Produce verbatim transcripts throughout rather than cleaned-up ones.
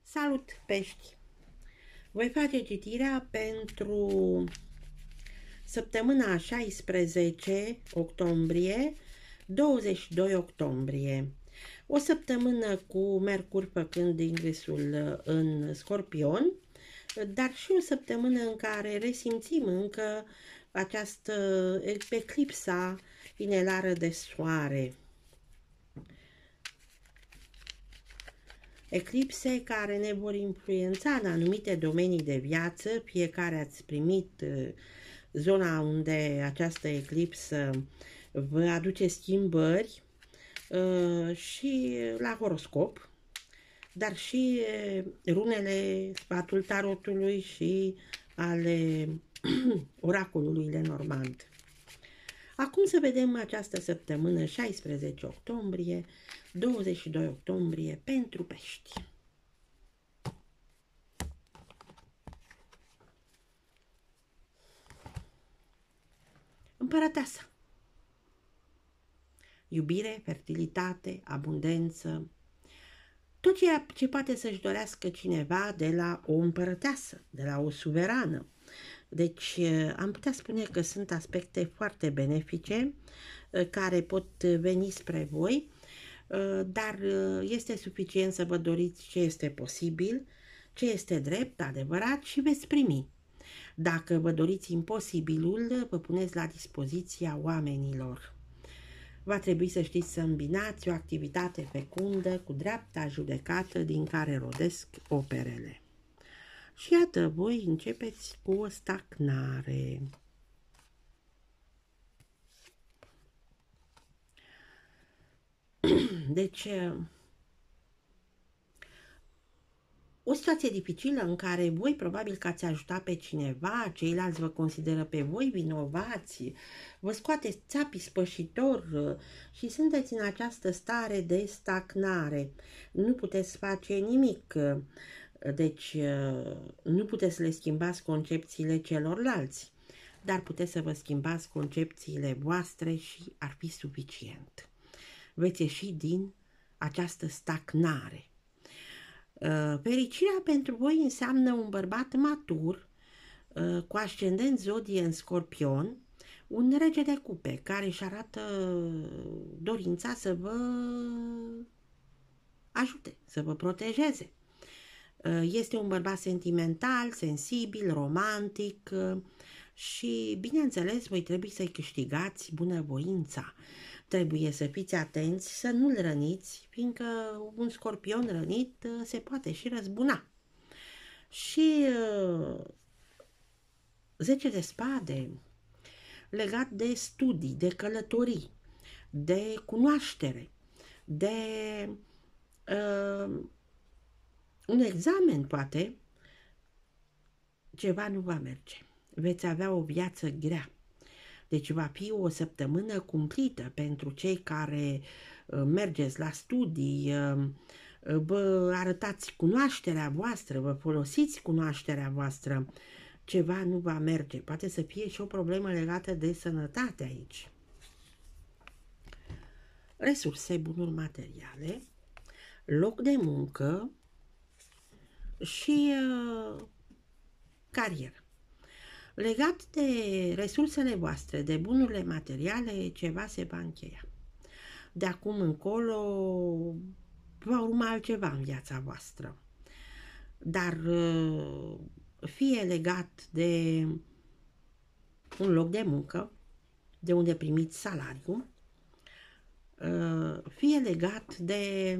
Salut, pești! Voi face citirea pentru săptămâna șaisprezece octombrie - douăzeci și doi octombrie. O săptămână cu Mercur făcând ingresul în Scorpion, dar și o săptămână în care resimțim încă această eclipsa inelară de soare. Eclipse care ne vor influența în anumite domenii de viață. Fiecare ați primit zona unde această eclipsă vă aduce schimbări și la horoscop, dar și runele sfatul tarotului și ale oracolului Lenormand. Acum să vedem această săptămână șaisprezece octombrie - douăzeci și doi octombrie pentru pești. Împărăteasa. Iubire, fertilitate, abundență, tot ceea ce poate să-și dorească cineva de la o împărăteasă, de la o suverană. Deci am putea spune că sunt aspecte foarte benefice care pot veni spre voi, dar este suficient să vă doriți ce este posibil, ce este drept, adevărat și veți primi. Dacă vă doriți imposibilul, vă puneți la dispoziția oamenilor. Va trebui să știți să îmbinați o activitate fecundă cu dreapta judecată din care rodesc operele. Și iată, voi începeți cu o stagnare. Deci, o situație dificilă în care voi probabil că ați ajutat pe cineva, ceilalți vă consideră pe voi vinovați, vă scoateți țapii spășitor și sunteți în această stare de stagnare. Nu puteți face nimic. Deci nu puteți să le schimbați concepțiile celorlalți, dar puteți să vă schimbați concepțiile voastre și ar fi suficient. Veți ieși din această stagnare. Fericirea pentru voi înseamnă un bărbat matur, cu ascendent zodie în Scorpion, un rege de cupe care își arată dorința să vă ajute, să vă protejeze. Este un bărbat sentimental, sensibil, romantic și, bineînțeles, voi trebuie să-i câștigați bunăvoința. Trebuie să fiți atenți să nu-l răniți, fiindcă un scorpion rănit se poate și răzbuna. Și zece de spade, legat de studii, de călătorii, de cunoaștere, de uh, un examen, poate, ceva nu va merge. Veți avea o viață grea. Deci va fi o săptămână cumplită pentru cei care uh, mergeți la studii, uh, vă arătați cunoașterea voastră, vă folosiți cunoașterea voastră. Ceva nu va merge. Poate să fie și o problemă legată de sănătate aici. Resurse, bunuri materiale, loc de muncă și uh, carieră. Legat de resursele voastre, de bunurile materiale, ceva se va încheia. De acum încolo va urma altceva în viața voastră. Dar fie legat de un loc de muncă, de unde primiți salariu, fie legat de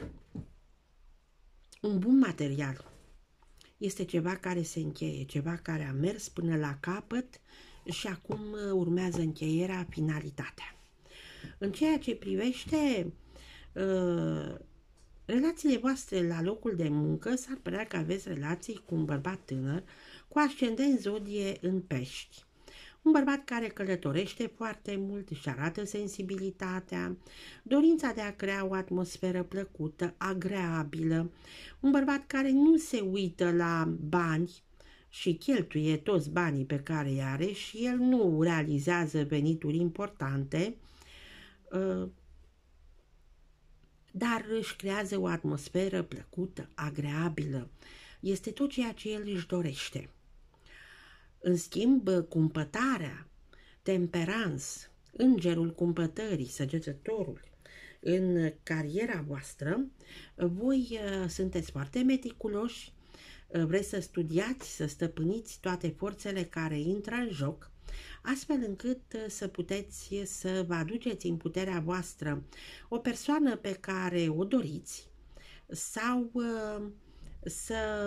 un bun material. Este ceva care se încheie, ceva care a mers până la capăt și acum urmează încheierea, finalitatea. În ceea ce privește uh, relațiile voastre la locul de muncă, s-ar părea că aveți relații cu un bărbat tânăr cu ascendent zodie în pești. Un bărbat care călătorește foarte mult, își arată sensibilitatea, dorința de a crea o atmosferă plăcută, agreabilă. Un bărbat care nu se uită la bani și cheltuie toți banii pe care îi are și el nu realizează venituri importante. dar își creează o atmosferă plăcută, agreabilă. Este tot ceea ce el își dorește. În schimb, cumpătarea, temperans, îngerul cumpătării, săgetătorul, în cariera voastră, voi uh, sunteți foarte meticuloși, uh, vreți să studiați, să stăpâniți toate forțele care intră în joc, astfel încât uh, să puteți să vă aduceți în puterea voastră o persoană pe care o doriți sau uh, să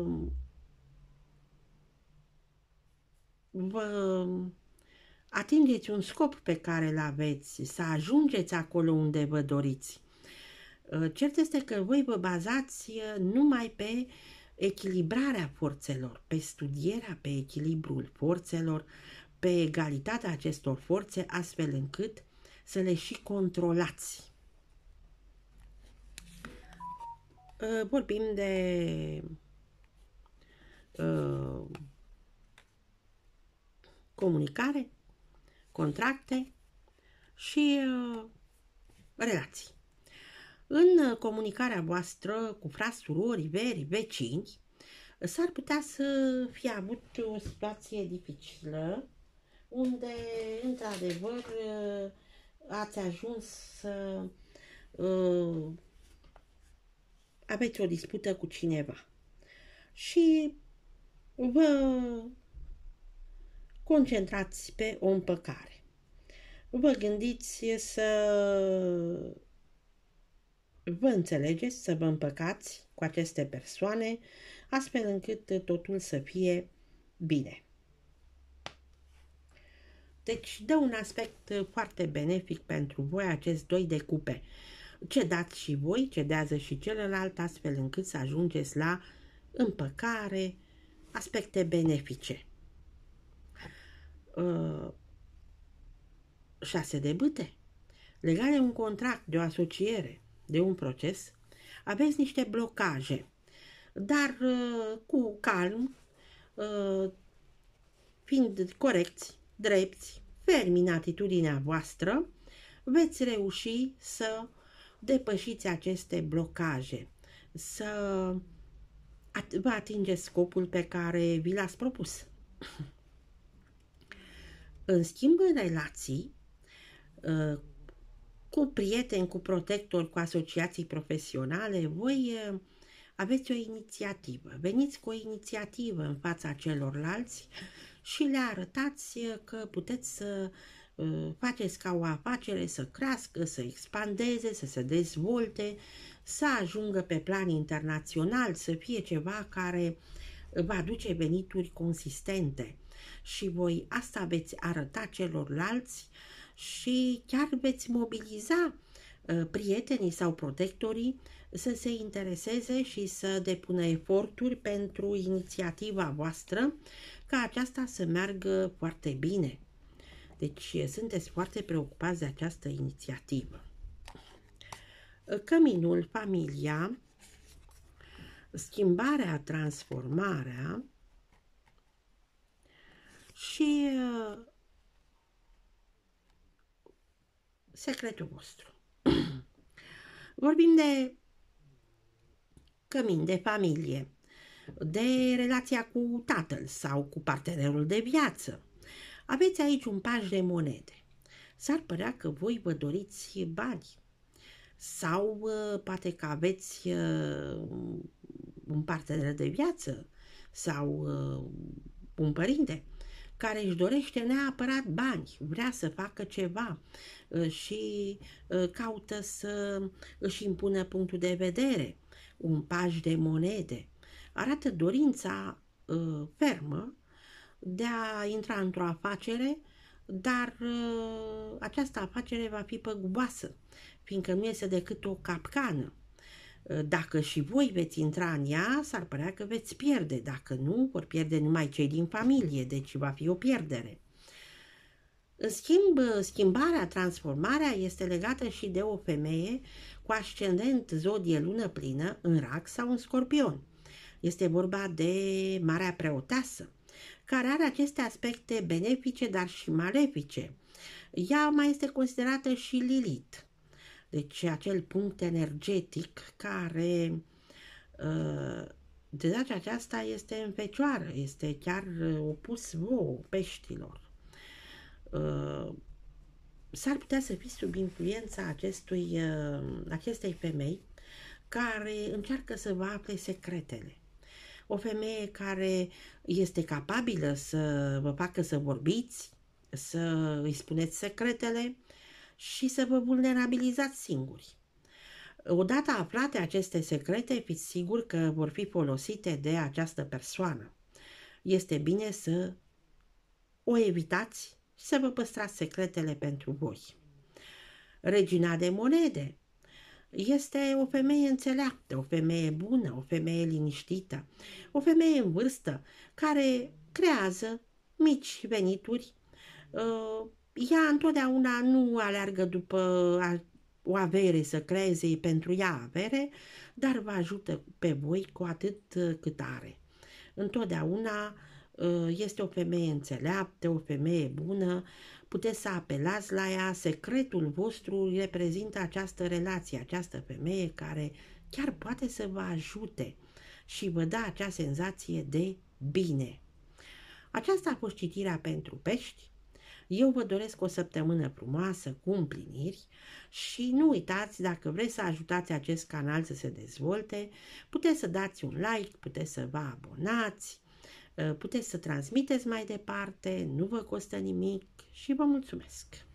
vă atingeți un scop pe care îl aveți, să ajungeți acolo unde vă doriți. Cert este că voi vă bazați numai pe echilibrarea forțelor, pe studierea, pe echilibrul forțelor, pe egalitatea acestor forțe, astfel încât să le și controlați. Vorbim de uh, comunicare, contracte și uh, relații. În comunicarea voastră cu frați, surori, veri, vecini, s-ar putea să fie avut o situație dificilă, unde, într-adevăr, ați ajuns să uh, aveți o dispută cu cineva și vă concentrați pe o împăcare. Vă gândiți să vă înțelegeți, să vă împăcați cu aceste persoane, astfel încât totul să fie bine. Deci dă un aspect foarte benefic pentru voi acest doi de cupe. Cedați și voi, cedează și celălalt, astfel încât să ajungeți la împăcare, aspecte benefice. Uh, șase de bâte. Legat de un contract, de o asociere, de un proces, aveți niște blocaje, dar uh, cu calm, uh, fiind corecți, drepți, fermi în atitudinea voastră, veți reuși să depășiți aceste blocaje, să at- vă atingeți scopul pe care vi l-ați propus. În schimb, în relații, uh, cu prieteni, cu protectori, cu asociații profesionale, voi aveți o inițiativă. Veniți cu o inițiativă în fața celorlalți și le arătați că puteți să faceți ca o afacere să crească, să expandeze, să se dezvolte, să ajungă pe plan internațional, să fie ceva care va aduce venituri consistente. Și voi asta veți arăta celorlalți și chiar veți mobiliza uh, prietenii sau protectorii să se intereseze și să depună eforturi pentru inițiativa voastră, ca aceasta să meargă foarte bine. Deci sunteți foarte preocupați de această inițiativă. Căminul, familia, schimbarea, transformarea și uh, secretul vostru. Vorbim de cămin, de familie, de relația cu tatăl sau cu partenerul de viață. Aveți aici un paș de monede. S-ar părea că voi vă doriți bani sau uh, poate că aveți uh, un partener de viață sau uh, un părinte care își dorește neapărat bani, vrea să facă ceva și caută să își impună punctul de vedere. Un paș de monede arată dorința uh, fermă de a intra într-o afacere, dar uh, această afacere va fi păguboasă, fiindcă nu este decât o capcană. Dacă și voi veți intra în ea, s-ar părea că veți pierde. Dacă nu, vor pierde numai cei din familie, deci va fi o pierdere. În schimb, schimbarea, transformarea este legată și de o femeie cu ascendent zodie lună plină în Rac sau în Scorpion. Este vorba de Marea Preoteasă, care are aceste aspecte benefice, dar și malefice. Ea mai este considerată și Lilith. Deci acel punct energetic care de data aceasta este în Fecioară, este chiar opus vouă, peștilor. S-ar putea să fii sub influența acestui, acestei femei care încearcă să vă afle secretele. O femeie care este capabilă să vă facă să vorbiți, să îi spuneți secretele și să vă vulnerabilizați singuri. Odată aflate aceste secrete, fiți siguri că vor fi folosite de această persoană. Este bine să o evitați și să vă păstrați secretele pentru voi. Regina de monede este o femeie înțeleaptă, o femeie bună, o femeie liniștită, o femeie în vârstă care creează mici venituri. Ea întotdeauna nu aleargă după o avere să creeze pentru ea avere, dar vă ajută pe voi cu atât cât are. Întotdeauna este o femeie înțeleaptă, o femeie bună, puteți să apelați la ea, secretul vostru reprezintă această relație, această femeie care chiar poate să vă ajute și vă dă acea senzație de bine. Aceasta a fost citirea pentru pești. Eu vă doresc o săptămână frumoasă cu împliniri și nu uitați, dacă vreți să ajutați acest canal să se dezvolte, puteți să dați un like, puteți să vă abonați, puteți să transmiteți mai departe, nu vă costă nimic și vă mulțumesc!